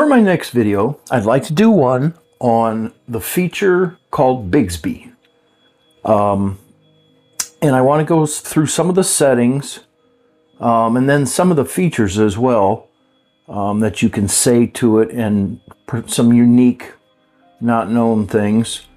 For my next video, I'd like to do one on the feature called Bixby. And I want to go through some of the settings and then some of the features as well that you can say to it, and some unique, not known things.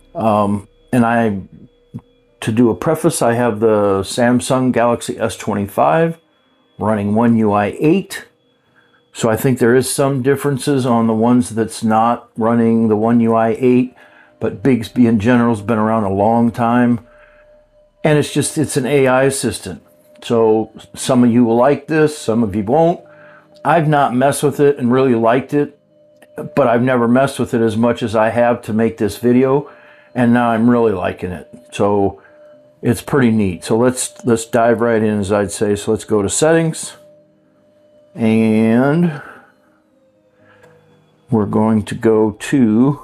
To do a preface, I have the Samsung Galaxy S25 running One UI 8. So I think there is some differences on the ones that's not running the One UI 8, but Bixby in general has been around a long time. And it's an AI assistant. So some of you will like this, some of you won't. I've not messed with it and really liked it, but I've never messed with it as much as I have to make this video, and now I'm really liking it. So it's pretty neat. So let's dive right in, as I'd say. So let's go to settings, and we're going to go to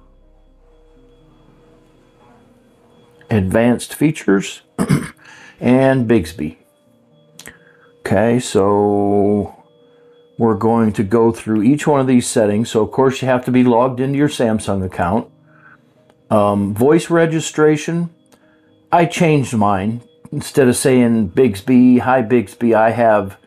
advanced features and Bixby. Okay, so we're going to go through each one of these settings. So of course you have to be logged into your Samsung account. Voice registration, I changed mine. Instead of saying Bixby, hi Bixby, I have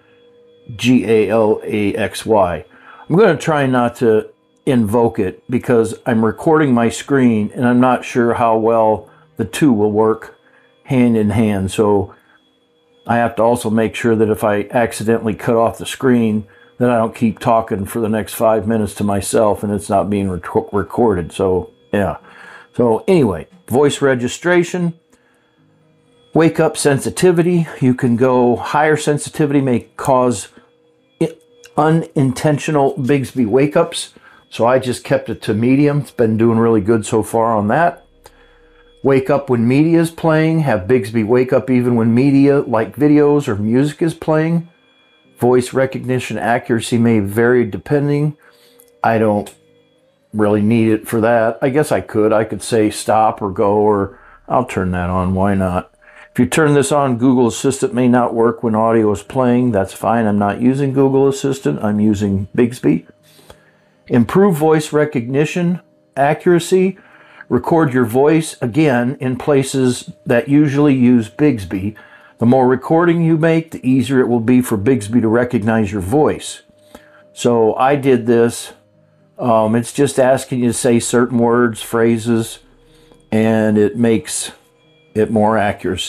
Galaxy. I'm going to try not to invoke it because I'm recording my screen and I'm not sure how well the two will work hand in hand. So I have to also make sure that if I accidentally cut off the screen, that I don't keep talking for the next 5 minutes to myself and it's not being recorded. So yeah. So anyway, voice registration, wake up sensitivity. You can go higher sensitivity, may cause unintentional Bixby wake ups. So I just kept it to medium. It's been doing really good so far on that. Wake up when media is playing. Have Bixby wake up even when media like videos or music is playing. Voice recognition accuracy may vary depending. I don't really need it for that. I guess I could say stop or go, or I'll turn that on. Why not? If you turn this on, Google Assistant may not work when audio is playing. That's fine. I'm not using Google Assistant. I'm using Bixby. Improve voice recognition accuracy. Record your voice, again, in places that usually use Bixby. The more recording you make, the easier it will be for Bixby to recognize your voice. So I did this. It's just asking you to say certain words, phrases, and it makes it more accurate,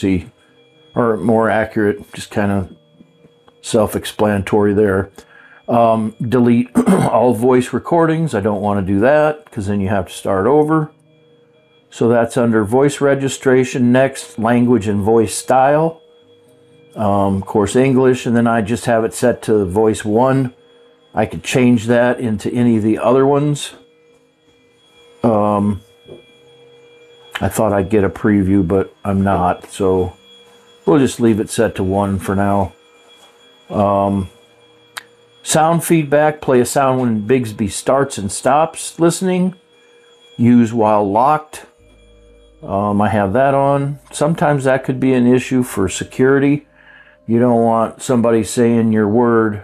just kind of self-explanatory there. Delete all voice recordings. I don't want to do that because then you have to start over. So that's under voice registration. Next, language and voice style. Of course, English, and then I just have it set to voice 1. I could change that into any of the other ones. I thought I'd get a preview, but I'm not. So we'll just leave it set to 1 for now. Sound feedback. Play a sound when Bixby starts and stops listening. Use while locked. I have that on. Sometimes that could be an issue for security. You don't want somebody saying your word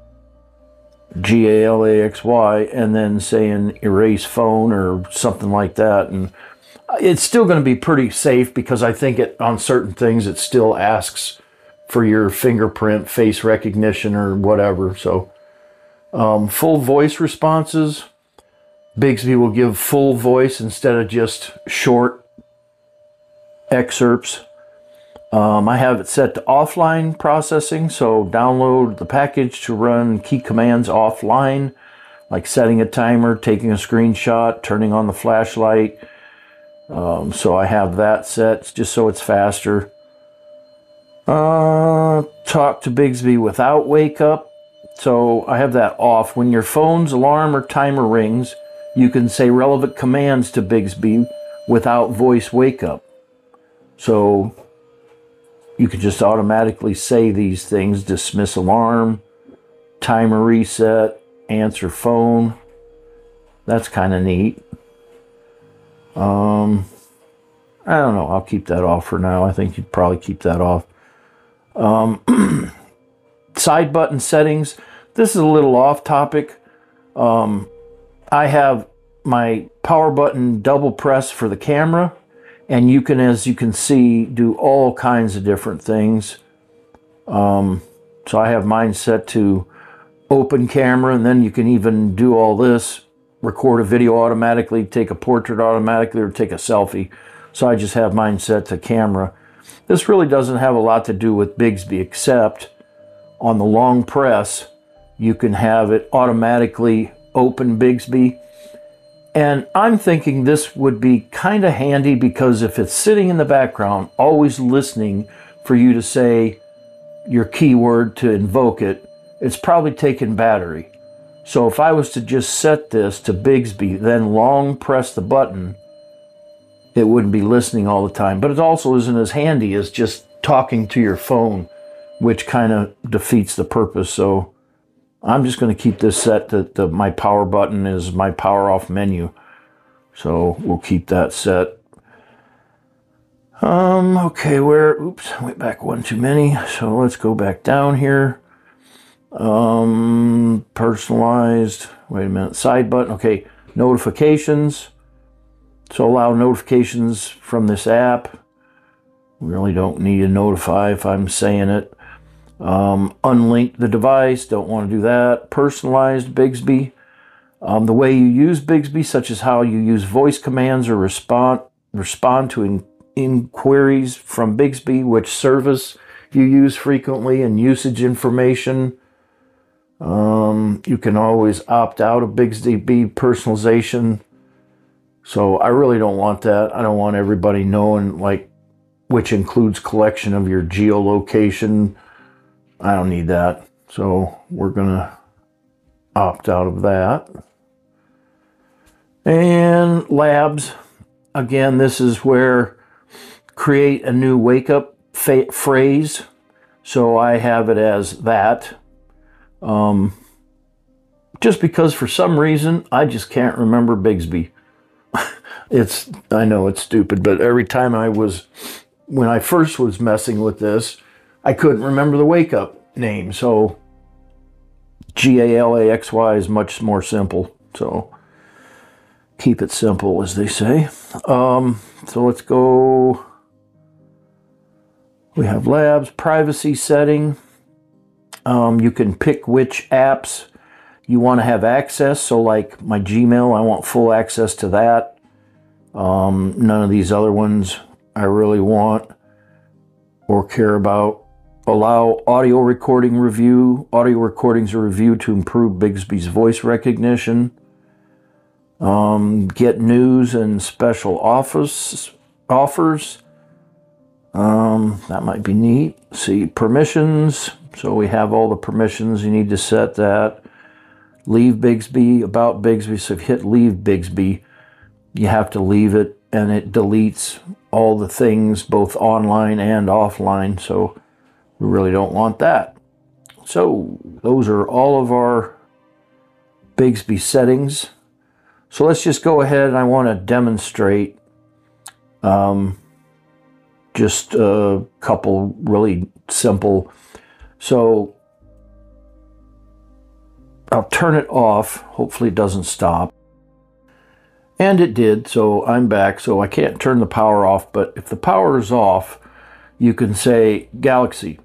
Galaxy and then saying erase phone or something like that. And it's still going to be pretty safe because I think on certain things it still asks for your fingerprint, face recognition, or whatever. So full voice responses. Bixby will give full voice instead of just short excerpts. I have it set to offline processing, so download the package to run key commands offline, like setting a timer, taking a screenshot, turning on the flashlight. So I have that set just so it's faster. Talk to Bixby without wake up. So I have that off. When your phone's alarm or timer rings, you can say relevant commands to Bixby without voice wake up. So you can just automatically say these things: dismiss alarm, timer reset, answer phone. That's kind of neat. I don't know. I'll keep that off for now. I think you'd probably keep that off. Side button settings. This is a little off topic. I have my power button double press for the camera, and you can, as you can see, do all kinds of different things. So I have mine set to open camera, and then you can even do all this, record a video automatically, take a portrait automatically, or take a selfie. So I just have mine set to camera. This really doesn't have a lot to do with Bixby, except on the long press, you can have it automatically open Bixby. And I'm thinking this would be kind of handy, because if it's sitting in the background, always listening for you to say your keyword to invoke it, it's probably taking battery. So if I was to just set this to Bixby, then long press the button, it wouldn't be listening all the time. But it also isn't as handy as just talking to your phone, which kind of defeats the purpose. So I'm just going to keep this set to my power button is my power off menu. So we'll keep that set. Okay, oops, I went back one too many. So let's go back down here. Personalized, wait a minute, side button. Okay, notifications. So allow notifications from this app. We really don't need to notify if I'm saying it. Unlink the device, don't want to do that. Personalized Bixby. The way you use Bixby, such as how you use voice commands or respond to inquiries from Bixby, which service you use frequently, and usage information. You can always opt out of Bixby personalization. So I really don't want that. I don't want everybody knowing, like, which includes collection of your geolocation. I don't need that. So we're going to opt out of that. And labs. Again, this is where create a new wake up phrase. So I have it as that. Just because for some reason I just can't remember Bixby. I know it's stupid, but every time when I first was messing with this, I couldn't remember the wake up name. So Galaxy is much more simple. So keep it simple, as they say. So let's go. We have labs, privacy setting. You can pick which apps you want to have access. So like my Gmail, I want full access to that. None of these other ones I really want or care about. Allow audio recording review. Audio recordings are reviewed to improve Bixby's voice recognition. Get news and special offers. That might be neat. See, permissions. So we have all the permissions. You need to set that. Leave Bixby, about Bixby. So if you hit leave Bixby, you have to leave it, and it deletes all the things both online and offline. So we really don't want that. So those are all of our Bixby settings. So let's just go ahead, and I want to demonstrate just a couple really simple. So I'll turn it off. Hopefully it doesn't stop. And it did, so I'm back. So I can't turn the power off, but if the power is off, you can say Galaxy.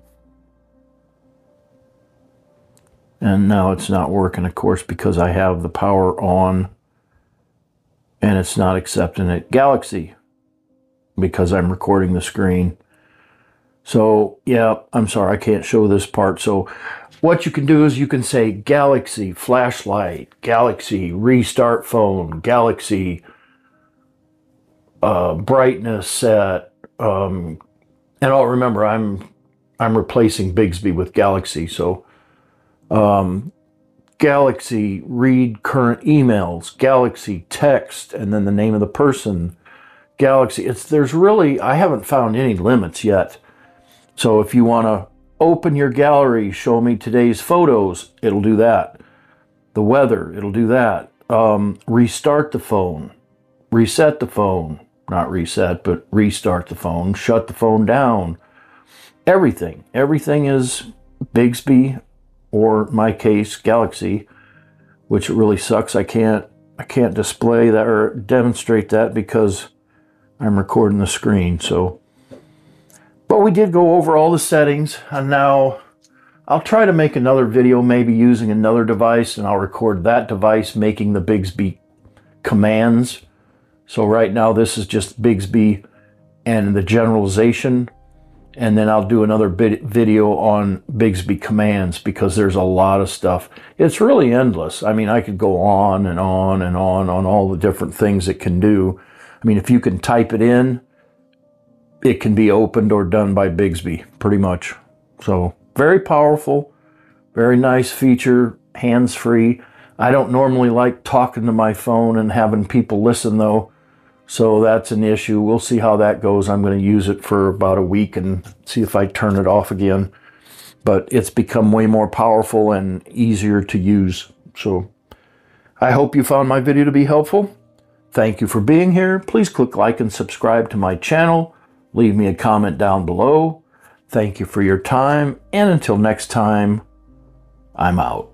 And now it's not working, of course, because I have the power on and it's not accepting it. Galaxy, because I'm recording the screen. So yeah, I'm sorry, I can't show this part. So what you can do is you can say Galaxy flashlight, Galaxy restart phone, Galaxy brightness set, and I'll remember I'm replacing Bixby with Galaxy. So Galaxy read current emails, Galaxy text, and then the name of the person. Galaxy. There's really, I haven't found any limits yet. So if you want to open your gallery, show me today's photos, it'll do that. The weather, it'll do that. Restart the phone, reset the phone, not reset, but restart the phone, shut the phone down. Everything is Bixby, or in my case, Galaxy, which really sucks. I can't display that or demonstrate that because I'm recording the screen. So, but we did go over all the settings, and now I'll try to make another video, maybe using another device, and I'll record that device making the Bixby commands. So right now this is just Bixby and the generalization, and then I'll do another video on Bixby commands because there's a lot of stuff. It's really endless. I mean, I could go on and on and on all the different things it can do. I mean, if you can type it in, it can be opened or done by Bixby, pretty much. So very powerful, very nice feature, hands-free. I don't normally like talking to my phone and having people listen though, so that's an issue. We'll see how that goes. I'm going to use it for about a week and see if I turn it off again. But it's become way more powerful and easier to use. So I hope you found my video to be helpful. Thank you for being here. Please click like and subscribe to my channel. Leave me a comment down below. Thank you for your time, and until next time, I'm out.